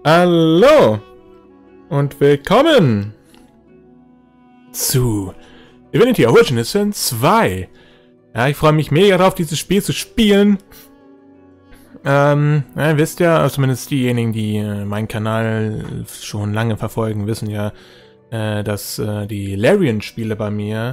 Hallo und willkommen zu Divinity Original Sin 2. Ja, ich freue mich mega drauf, dieses Spiel zu spielen. Ja, wisst ja, zumindest diejenigen, die meinen Kanal schon lange verfolgen, wissen ja, dass die Larian-Spiele bei mir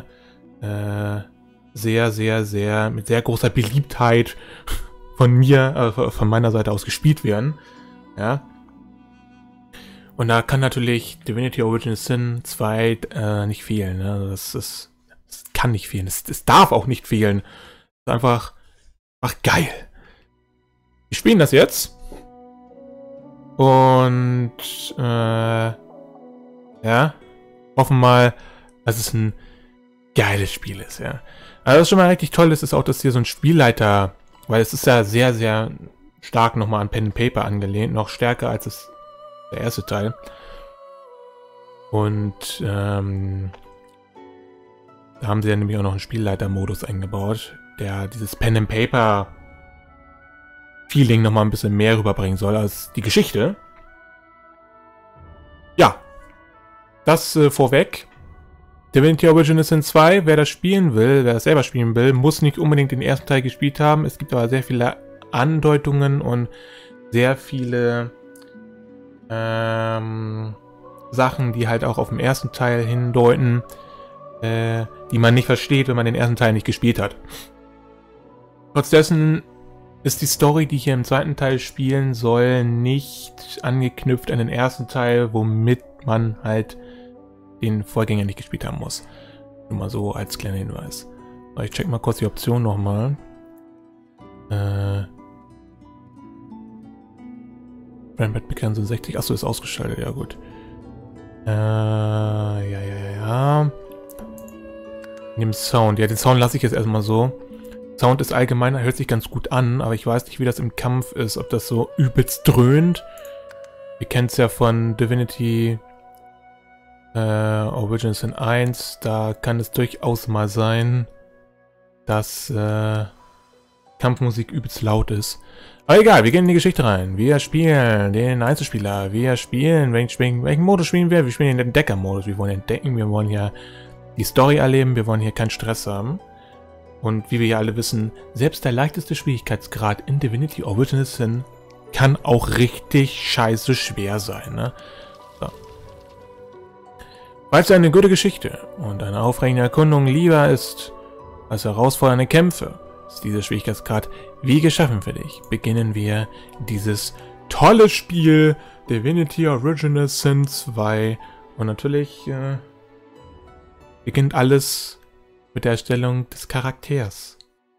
mit sehr großer Beliebtheit von meiner Seite aus gespielt werden. Ja. Und da kann natürlich Divinity Original Sin 2 nicht fehlen. Ne? Also das kann nicht fehlen. Es darf auch nicht fehlen. Das ist einfach geil. Wir spielen das jetzt. Und ja, hoffen mal, dass es ein geiles Spiel ist. Ja. Also was schon mal richtig toll ist auch, dass hier so ein Spielleiter, weil es ist ja sehr, sehr stark nochmal an Pen and Paper angelehnt, noch stärker als der erste Teil. Und da haben sie ja nämlich auch noch einen Spielleiter-Modus eingebaut, der dieses Pen and Paper Feeling nochmal ein bisschen mehr rüberbringen soll als die Geschichte. Ja, das vorweg. Divinity Original Sin 2, wer das spielen will, wer das selber spielen will, muss nicht unbedingt den ersten Teil gespielt haben. Es gibt aber sehr viele Andeutungen und sehr viele Sachen, die halt auch auf den ersten Teil hindeuten, die man nicht versteht, wenn man den ersten Teil nicht gespielt hat. Trotz dessen ist die Story, die hier im zweiten Teil spielen soll, nicht angeknüpft an den ersten Teil, womit man halt den Vorgänger nicht gespielt haben muss. Nur mal so als kleiner Hinweis. Ich check mal kurz die Option nochmal. Brandbreite-Begrenzung 60. Achso, ist ausgeschaltet. Ja, gut. Ja. Neben Sound. Ja, den Sound lasse ich jetzt erstmal so. Sound ist allgemein, hört sich ganz gut an, aber ich weiß nicht, wie das im Kampf ist. Ob das so übelst dröhnt. Wir kennen es ja von Divinity Original Sin 1. Da kann es durchaus mal sein, dass Kampfmusik übelst laut ist. Aber egal, wir gehen in die Geschichte rein. Wir spielen den Einzelspieler. Wir spielen, welchen Modus spielen wir? Wir spielen den Entdecker-Modus. Wir wollen entdecken, wir wollen hier die Story erleben, wir wollen hier keinen Stress haben. Und wie wir ja alle wissen, selbst der leichteste Schwierigkeitsgrad in Divinity Original Sin kann auch richtig scheiße schwer sein. Ne? So. Falls eine gute Geschichte und eine aufregende Erkundung lieber ist als herausfordernde Kämpfe, ist dieser Schwierigkeitsgrad wie geschaffen für dich. Beginnen wir dieses tolle Spiel Divinity Original Sin 2. Und natürlich beginnt alles mit der Erstellung des Charakters.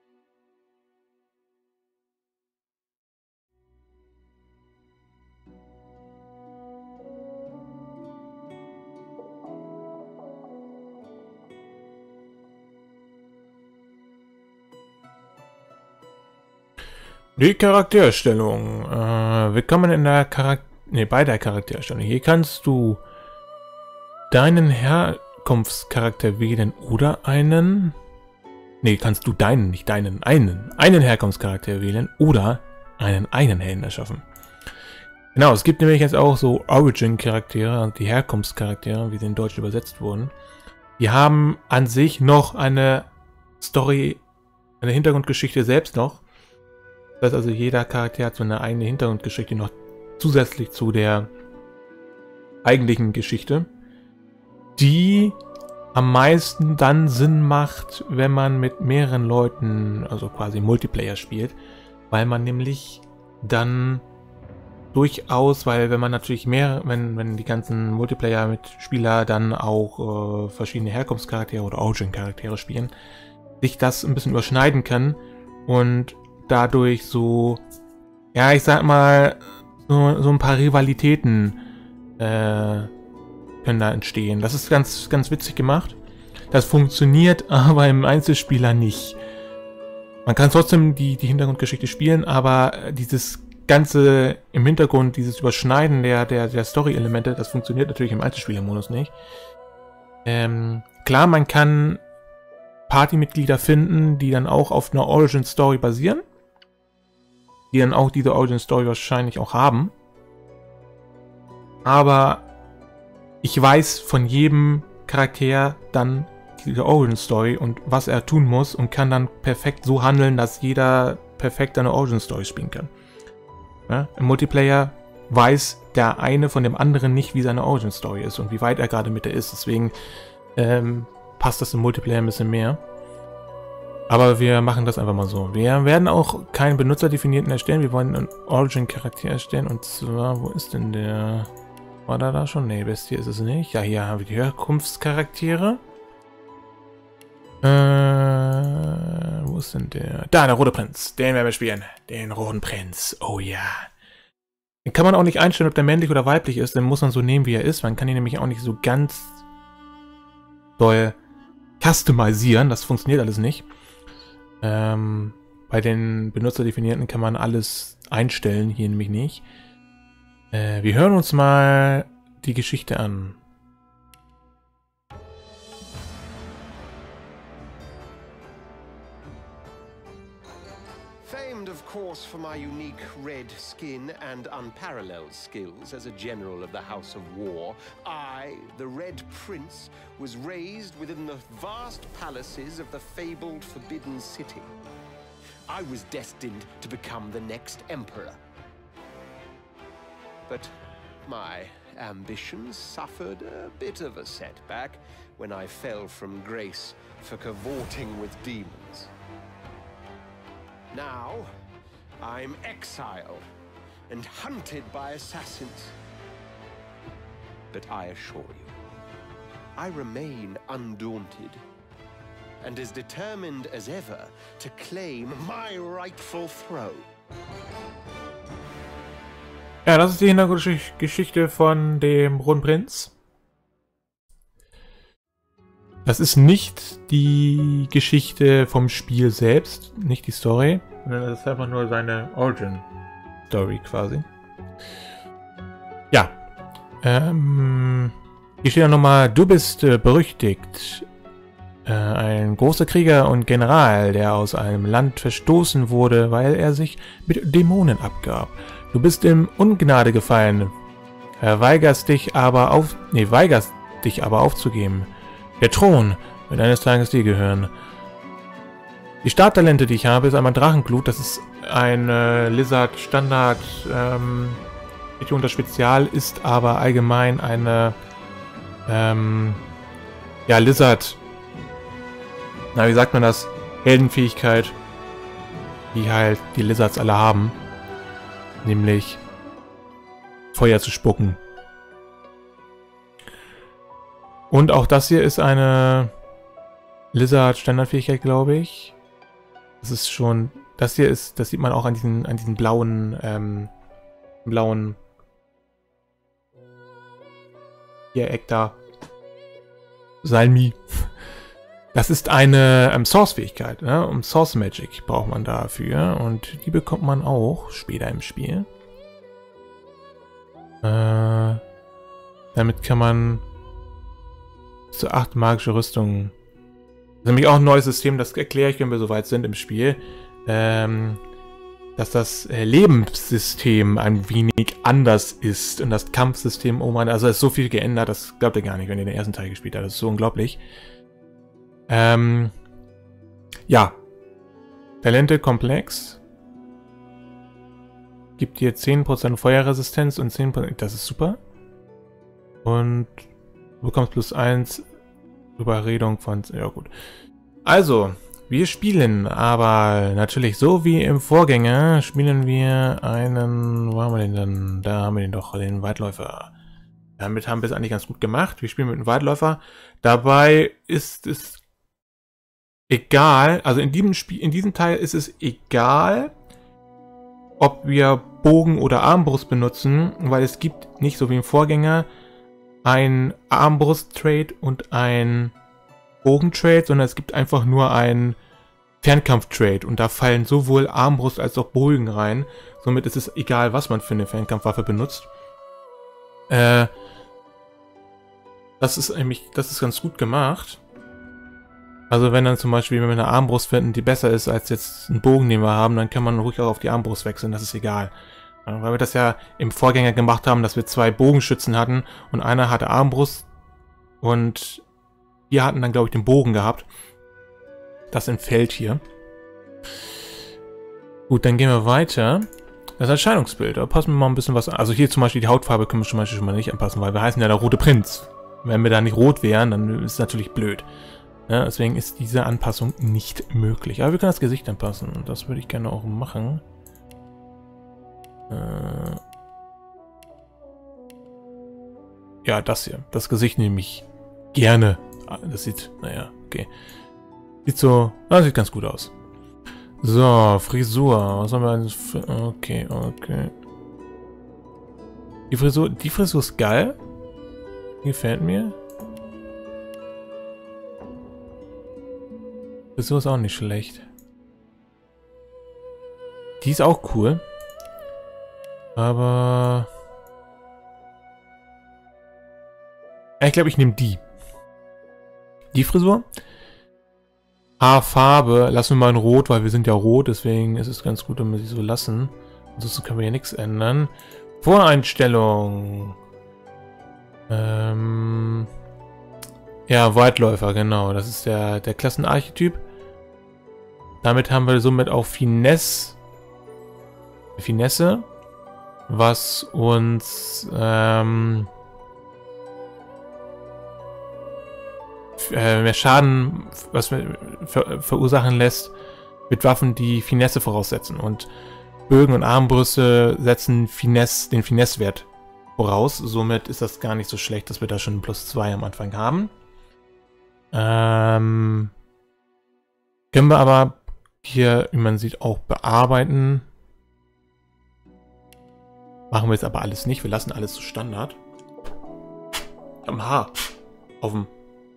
Die Charaktererstellung. Willkommen in der bei der Charaktererstellung. Hier kannst du deinen Herkunftscharakter wählen oder einen... kannst du einen Herkunftscharakter wählen oder einen Helden erschaffen. Genau, es gibt nämlich jetzt auch so Origin-Charaktere, also die Herkunftscharaktere, wie sie in Deutsch übersetzt wurden. Die haben an sich noch eine Story, eine Hintergrundgeschichte selbst noch. Das heißt also, jeder Charakter hat so eine eigene Hintergrundgeschichte noch zusätzlich zu der eigentlichen Geschichte, die am meisten dann Sinn macht, wenn man mit mehreren Leuten, also quasi Multiplayer spielt, weil man nämlich dann durchaus, weil wenn man natürlich wenn die ganzen Multiplayer-Mitspieler dann auch verschiedene Herkunftscharaktere oder Origin-Charaktere spielen, sich das ein bisschen überschneiden kann und dadurch so, ja, ich sag mal, so ein paar Rivalitäten können da entstehen. Das ist ganz, ganz witzig gemacht. Das funktioniert aber im Einzelspieler nicht. Man kann trotzdem die Hintergrundgeschichte spielen, aber dieses Ganze im Hintergrund, dieses Überschneiden der Story-Elemente, das funktioniert natürlich im Einzelspieler-Modus nicht. Klar, man kann Partymitglieder finden, die dann auch auf einer Origin-Story basieren. Die dann auch diese Origin-Story wahrscheinlich auch haben. aber ich weiß von jedem Charakter dann die Origin Story und was er tun muss und kann dann perfekt so handeln, dass jeder perfekt eine Origin Story spielen kann. Ja? Im Multiplayer weiß der eine von dem anderen nicht, wie seine Origin Story ist und wie weit er gerade mit der ist. Deswegen passt das im Multiplayer ein bisschen mehr. Aber wir machen das einfach mal so. Wir werden auch keinen benutzerdefinierten erstellen. Wir wollen einen Origin-Charakter erstellen. Und zwar, wo ist denn der? War da schon? Nee, Bestie ist es nicht. Ja, hier haben wir die Herkunftscharaktere. Wo ist denn der? Da, der rote Prinz. Den werden wir spielen. Den roten Prinz. Oh ja. Den kann man auch nicht einstellen, ob der männlich oder weiblich ist. Den muss man so nehmen, wie er ist. Man kann ihn nämlich auch nicht so ganz doll customisieren. Das funktioniert alles nicht. Bei den benutzerdefinierten kann man alles einstellen. Hier nämlich nicht. Wir hören uns mal die Geschichte an. Famed, of course, for my unique red skin and unparalleled skills as a general of the House of War, I, the Red Prince, was raised within the vast palaces of the fabled Forbidden City. I was destined to become the next emperor. But my ambitions suffered a bit of a setback when I fell from grace for cavorting with demons. Now, I'm exiled and hunted by assassins. But I assure you, I remain undaunted and as determined as ever to claim my rightful throne. Ja, das ist die Hintergrundgeschichte von dem Roten Prinz. Das ist nicht die Geschichte vom Spiel selbst, nicht die Story, sondern das ist einfach nur seine Origin-Story quasi. Ja, hier steht ja nochmal, du bist berüchtigt. Ein großer Krieger und General, der aus einem Land verstoßen wurde, weil er sich mit Dämonen abgab. Du bist in Ungnade gefallen, weigerst dich aber aufzugeben. Der Thron wird eines Tages dir gehören. Die Starttalente, die ich habe, ist einmal Drachenglut. Das ist ein Lizard Standard. Nicht unter Spezial, ist aber allgemein eine ja, Lizard. Na, wie sagt man das? Heldenfähigkeit, die halt die Lizards alle haben. Nämlich Feuer zu spucken. Und auch das hier ist eine Lizard-Standardfähigkeit, glaube ich. Das ist schon... Das hier ist... Das sieht man auch an diesen blauen... blauen... Viereck da. Salmi. Das ist eine Source-Fähigkeit, ne? Und Source Magic braucht man dafür. Und die bekommt man auch später im Spiel. Damit kann man bis zu 8 magische Rüstungen. Das ist nämlich auch ein neues System, das erkläre ich, wenn wir soweit sind im Spiel. Dass das Lebenssystem ein wenig anders ist. Und das Kampfsystem, oh man, also es ist so viel geändert, das glaubt ihr gar nicht, wenn ihr den ersten Teil gespielt habt. Das ist so unglaublich. Ja. Talente komplex. Gibt dir 10% Feuerresistenz und 10%... Das ist super. Und du bekommst +1 Überredung von... Ja gut. Also, wir spielen aber natürlich so wie im Vorgänger, spielen wir einen... Wo haben wir den denn? Da haben wir den doch, den Weitläufer. Damit haben wir es eigentlich ganz gut gemacht. Wir spielen mit einem Weitläufer. Dabei ist es egal, also in diesem Teil ist es egal, ob wir Bogen oder Armbrust benutzen, weil es gibt nicht so wie im Vorgänger ein Armbrust-Trade und ein Bogen-Trade, sondern es gibt einfach nur ein Fernkampf-Trade und da fallen sowohl Armbrust als auch Bogen rein. Somit ist es egal, was man für eine Fernkampfwaffe benutzt. Das ist ganz gut gemacht. Also wenn dann zum Beispiel, wenn wir eine Armbrust finden, die besser ist als jetzt ein Bogen, den wir haben, dann kann man ruhig auch auf die Armbrust wechseln, das ist egal. Ja, weil wir das ja im Vorgänger gemacht haben, dass wir 2 Bogenschützen hatten und einer hatte Armbrust und wir hatten dann, glaube ich, den Bogen gehabt. Das entfällt hier. Gut, dann gehen wir weiter. Das Erscheinungsbild, da passen wir mal ein bisschen was an. Also hier zum Beispiel die Hautfarbe können wir zum Beispiel schon mal nicht anpassen, weil wir heißen ja der Rote Prinz. Wenn wir da nicht rot wären, dann ist es natürlich blöd. Ja, deswegen ist diese Anpassung nicht möglich. Aber wir können das Gesicht anpassen und das würde ich gerne auch machen. Ja, das hier. Das Gesicht nehme ich gerne. Das sieht, naja, okay. Sieht so, sieht ganz gut aus. So, Frisur. Was haben wir eigentlich für, okay. Die Frisur ist geil. Gefällt mir. Die Frisur ist auch nicht schlecht. Die ist auch cool. Aber... ich glaube, ich nehme die. Die Frisur. Haarfarbe lassen wir mal in Rot, weil wir sind ja rot, deswegen ist es ganz gut, wenn wir sie so lassen. Ansonsten können wir ja nichts ändern. Voreinstellung. Ja, Weitläufer, genau. Das ist der Klassenarchetyp. Damit haben wir somit auch Finesse, was uns mehr Schaden verursachen lässt mit Waffen, die Finesse voraussetzen. Und Bögen und Armbrüste setzen den Finesse-Wert voraus. Somit ist das gar nicht so schlecht, dass wir da schon +2 am Anfang haben. Können wir aber hier, wie man sieht, auch bearbeiten. Machen wir jetzt aber alles nicht. Wir lassen alles so Standard. Am Haar. Auf dem...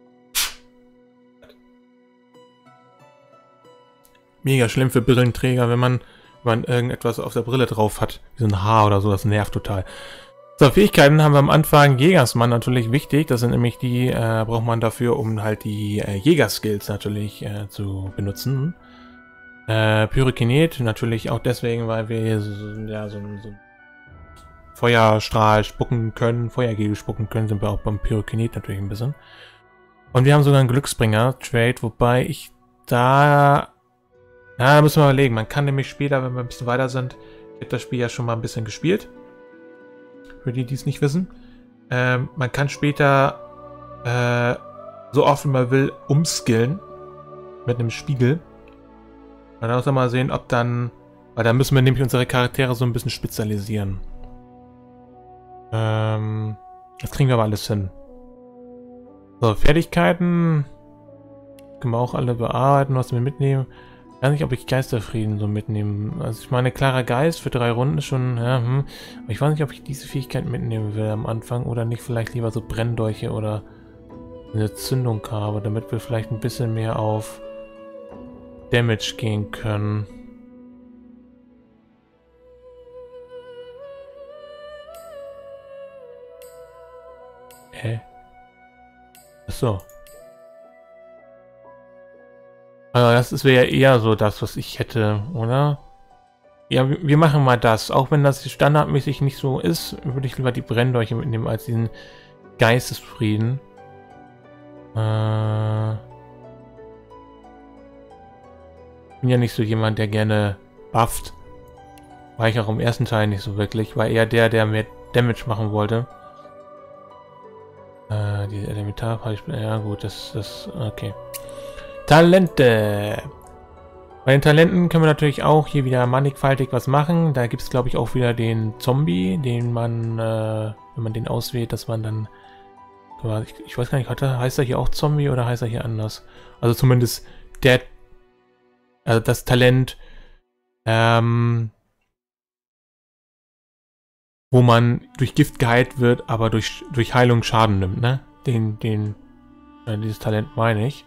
Mega schlimm für Brillenträger, wenn man irgendetwas auf der Brille drauf hat. Wie so ein Haar oder so, das nervt total. So, Fähigkeiten haben wir am Anfang. Jägersmann natürlich wichtig. Das sind nämlich die, braucht man dafür, um halt die Jägerskills natürlich zu benutzen. Pyrokinet natürlich auch deswegen, weil wir hier so einen Feuerstrahl spucken können, Feuergel spucken können, sind wir auch beim Pyrokinet natürlich ein bisschen. Und wir haben sogar einen Glücksbringer-Trade, wobei ich da... Ja, da müssen wir überlegen. Man kann nämlich später, wenn wir ein bisschen weiter sind, ich habe das Spiel ja schon mal ein bisschen gespielt. Für die, die es nicht wissen. Man kann später so oft wie man will umskillen mit einem Spiegel. Und dann muss man mal sehen, ob dann... Weil da müssen wir nämlich unsere Charaktere so ein bisschen spezialisieren. Das kriegen wir aber alles hin. So, Fertigkeiten können wir auch alle bearbeiten, was wir mitnehmen. Ich weiß nicht, ob ich Geisterfrieden so mitnehmen. Also ich meine, klarer Geist für 3 Runden ist schon, ja, aber ich weiß nicht, ob ich diese Fähigkeit mitnehmen will am Anfang oder nicht vielleicht lieber so Brenndolche oder eine Zündung habe, damit wir vielleicht ein bisschen mehr auf Damage gehen können. Achso. Also das wäre ja eher so das, was ich hätte, oder? Ja, wir machen mal das. Auch wenn das standardmäßig nicht so ist, würde ich lieber die Brenndolche mitnehmen als diesen Geistesfrieden. Bin ja nicht so jemand, der gerne bufft. War ich auch im ersten Teil nicht so wirklich. War eher der mehr Damage machen wollte. Diese Elementarfallspiele, ja gut, das, okay. Talente. Bei den Talenten können wir natürlich auch hier wieder mannigfaltig was machen. Da gibt es, glaube ich, auch wieder den Zombie, den man, wenn man den auswählt, dass man dann, ich weiß gar nicht, heißt er hier auch Zombie oder heißt er hier anders? Also zumindest also das Talent, wo man durch Gift geheilt wird, aber durch Heilung Schaden nimmt, ne? Dieses Talent meine ich.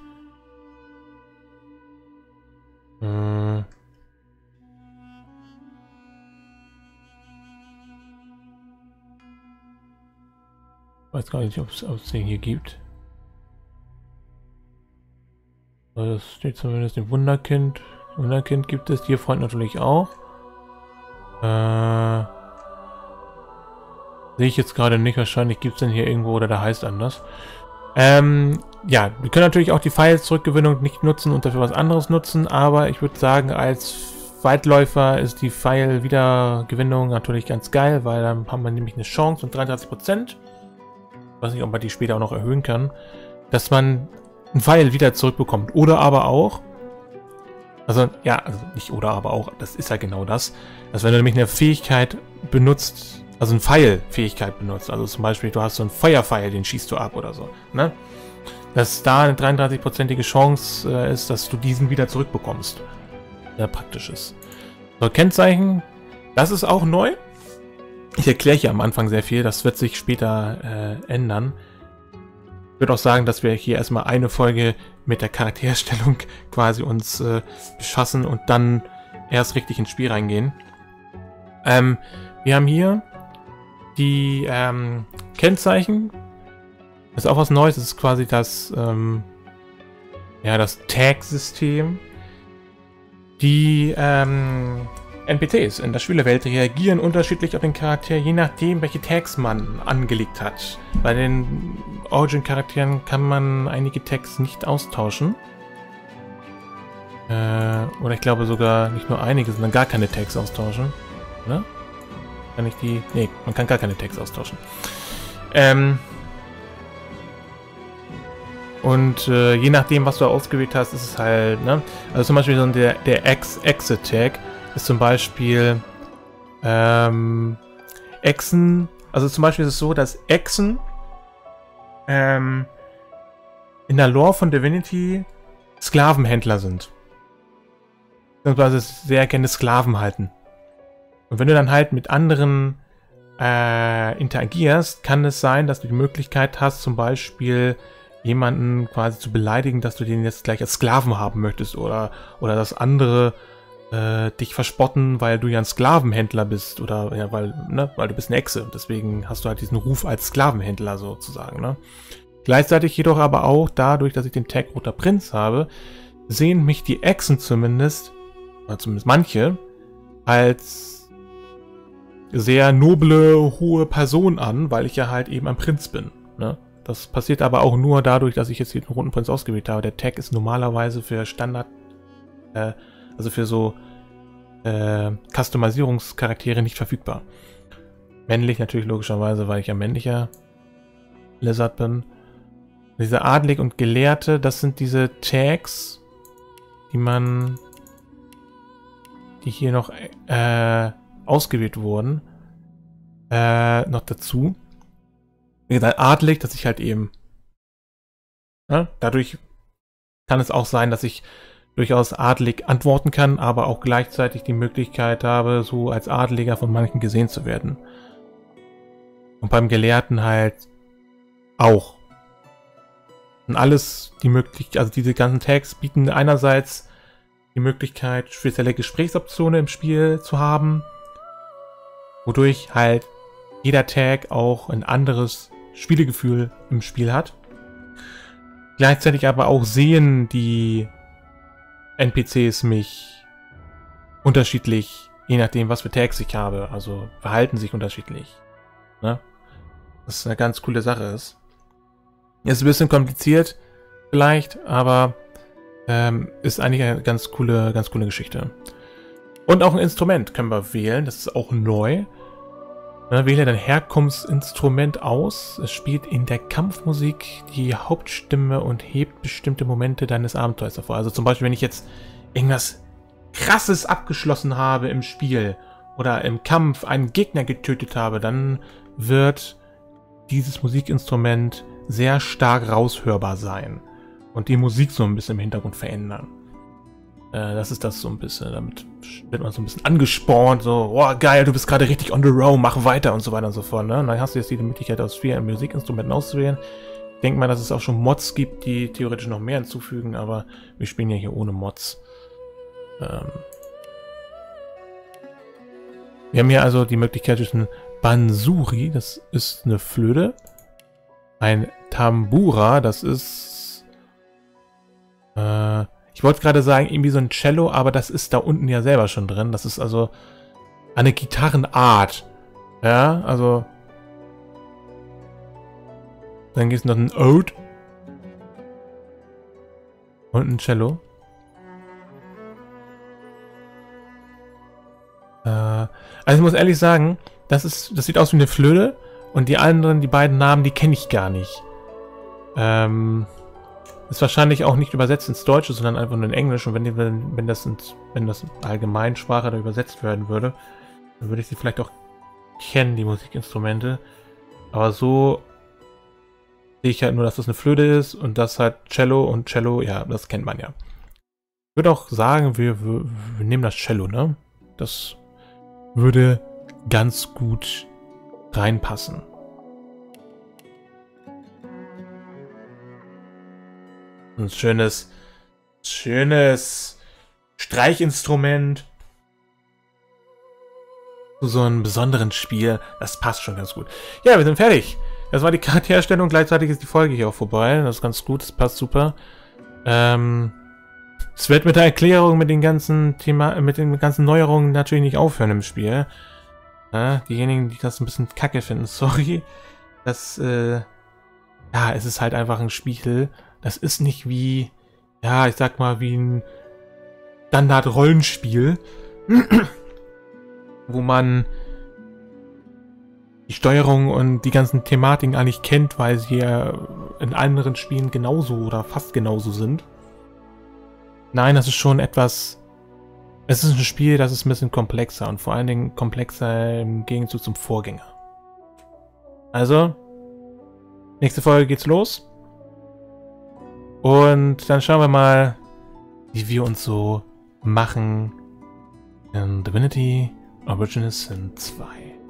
Weiß gar nicht, ob es den hier gibt. Das steht zumindest im Wunderkind. Wunderkind gibt es, Tierfreund natürlich auch. Sehe ich jetzt gerade nicht. Wahrscheinlich gibt es den hier irgendwo oder der heißt anders. Ja, wir können natürlich auch die Pfeil-Zurückgewinnung nicht nutzen und dafür was anderes nutzen, aber ich würde sagen, als Weitläufer ist die Pfeil-Wiedergewinnung natürlich ganz geil, weil dann haben wir nämlich eine Chance und 33%. Ich weiß nicht, ob man die später auch noch erhöhen kann, dass man einen Pfeil wieder zurückbekommt. Oder aber auch, also nicht oder aber auch, das ist ja genau das, dass wenn du nämlich eine Fähigkeit benutzt, also eine Pfeil-Fähigkeit benutzt, also zum Beispiel du hast so einen Feuerpfeil, den schießt du ab oder so, ne? Dass da eine 33%ige Chance ist, dass du diesen wieder zurückbekommst. Sehr praktisch ist. So, Kennzeichen, das ist auch neu. Ich erkläre hier am Anfang sehr viel, das wird sich später ändern. Ich würde auch sagen, dass wir hier erstmal eine Folge mit der Charakterstellung quasi uns befassen und dann erst richtig ins Spiel reingehen. Wir haben hier die Kennzeichen. Das ist auch was Neues, das ist quasi das, das Tag-System. Die NPCs in der Spielewelt reagieren unterschiedlich auf den Charakter, je nachdem, welche Tags man angelegt hat. Bei den Origin-Charakteren kann man einige Tags nicht austauschen. Oder ich glaube sogar nicht nur einige, sondern gar keine Tags austauschen. Oder? Kann ich die... Nee, man kann gar keine Tags austauschen. Und je nachdem, was du ausgewählt hast, ist es halt, ne? Also zum Beispiel so der Exit-Tag ist zum Beispiel Echsen. Also zum Beispiel ist es so, dass Echsen in der Lore von Divinity Sklavenhändler sind. Beziehungsweise sehr gerne Sklaven halten. Und wenn du dann halt mit anderen interagierst, kann es sein, dass du die Möglichkeit hast, zum Beispiel jemanden quasi zu beleidigen, dass du den jetzt gleich als Sklaven haben möchtest oder dass andere dich verspotten, weil du ja ein Sklavenhändler bist oder ja, weil du bist eine Echse. Deswegen hast du halt diesen Ruf als Sklavenhändler sozusagen. Ne? Gleichzeitig jedoch aber auch dadurch, dass ich den Tag Roter Prinz habe, sehen mich die Echsen zumindest, oder zumindest manche, als sehr noble, hohe Person an, weil ich ja halt eben ein Prinz bin. Ne? Das passiert aber auch nur dadurch, dass ich jetzt hier den Roten Prinz ausgewählt habe. Der Tag ist normalerweise für Standard, also für so Customisierungscharaktere nicht verfügbar. Männlich natürlich logischerweise, weil ich ja männlicher Lizard bin. Diese Adlig und Gelehrte, das sind diese Tags, die hier noch ausgewählt wurden. Noch dazu. Wie gesagt, adlig, dass ich halt eben... Ja, dadurch kann es auch sein, dass ich durchaus adlig antworten kann, aber auch gleichzeitig die Möglichkeit habe, so als Adeliger von manchen gesehen zu werden. Und beim Gelehrten halt auch. Und alles die Möglichkeit, also diese ganzen Tags bieten einerseits die Möglichkeit, spezielle Gesprächsoptionen im Spiel zu haben, wodurch halt jeder Tag auch ein anderes Spielegefühl im Spiel hat. Gleichzeitig aber auch sehen die NPCs mich unterschiedlich, je nachdem, was für Tags ich habe. Also verhalten sich unterschiedlich. Ne? Was eine ganz coole Sache ist. Ist ein bisschen kompliziert, vielleicht, aber ist eigentlich eine ganz coole Geschichte. Und auch ein Instrument können wir wählen, das ist auch neu. Wähle dein Herkunftsinstrument aus. Es spielt in der Kampfmusik die Hauptstimme und hebt bestimmte Momente deines Abenteuers hervor. Also zum Beispiel, wenn ich jetzt irgendwas Krasses abgeschlossen habe im Spiel oder im Kampf einen Gegner getötet habe, dann wird dieses Musikinstrument sehr stark raushörbar sein und die Musik so ein bisschen im Hintergrund verändern. Das ist das so ein bisschen, damit wird man so ein bisschen angespornt, so, oh geil, du bist gerade richtig on the road, mach weiter und so weiter und so fort. Ne? Und dann hast du jetzt die Möglichkeit, aus vielen Musikinstrumenten auszuwählen. Ich denke mal, dass es auch schon Mods gibt, die theoretisch noch mehr hinzufügen, aber wir spielen ja hier ohne Mods. Wir haben hier also die Möglichkeit zwischen Bansuri, das ist eine Flöte, ein Tambura, das ist ich wollte gerade sagen, irgendwie so ein Cello, aber das ist da unten ja selber schon drin. Das ist also eine Gitarrenart. Ja, also Dann gibt es noch ein Ode. Und ein Cello. Also ich muss ehrlich sagen, das sieht aus wie eine Flöte. Und die anderen, die beiden Namen, die kenne ich gar nicht. Ist wahrscheinlich auch nicht übersetzt ins Deutsche, sondern einfach nur in Englisch. Und wenn das in Allgemeinsprache da übersetzt werden würde, dann würde ich sie vielleicht auch kennen, die Musikinstrumente. Aber so sehe ich halt nur, dass das eine Flöte ist und das halt Cello und Cello, ja, das kennt man ja. Ich würde auch sagen, wir nehmen das Cello, ne? Das würde ganz gut reinpassen. Ein schönes Streichinstrument zu so einem besonderen Spiel. Das passt schon ganz gut. Ja, wir sind fertig. Das war die Charaktererstellung. Gleichzeitig ist die Folge hier auch vorbei. Das ist ganz gut. Das passt super. Es wird mit der Erklärung, mit den ganzen Neuerungen natürlich nicht aufhören im Spiel. Diejenigen, die das ein bisschen kacke finden, sorry. Ja, es ist halt einfach ein Spiel. Das ist nicht wie, ja, ich sag mal, wie ein Standard-Rollenspiel, wo man die Steuerung und die ganzen Thematiken eigentlich kennt, weil sie ja in anderen Spielen genauso oder fast genauso sind. Nein, das ist schon etwas... Es ist ein Spiel, das ist ein bisschen komplexer und vor allen Dingen komplexer im Gegenzug zum Vorgänger. Also, nächste Folge geht's los. Und dann schauen wir mal, wie wir uns so machen in Divinity Original Sin 2.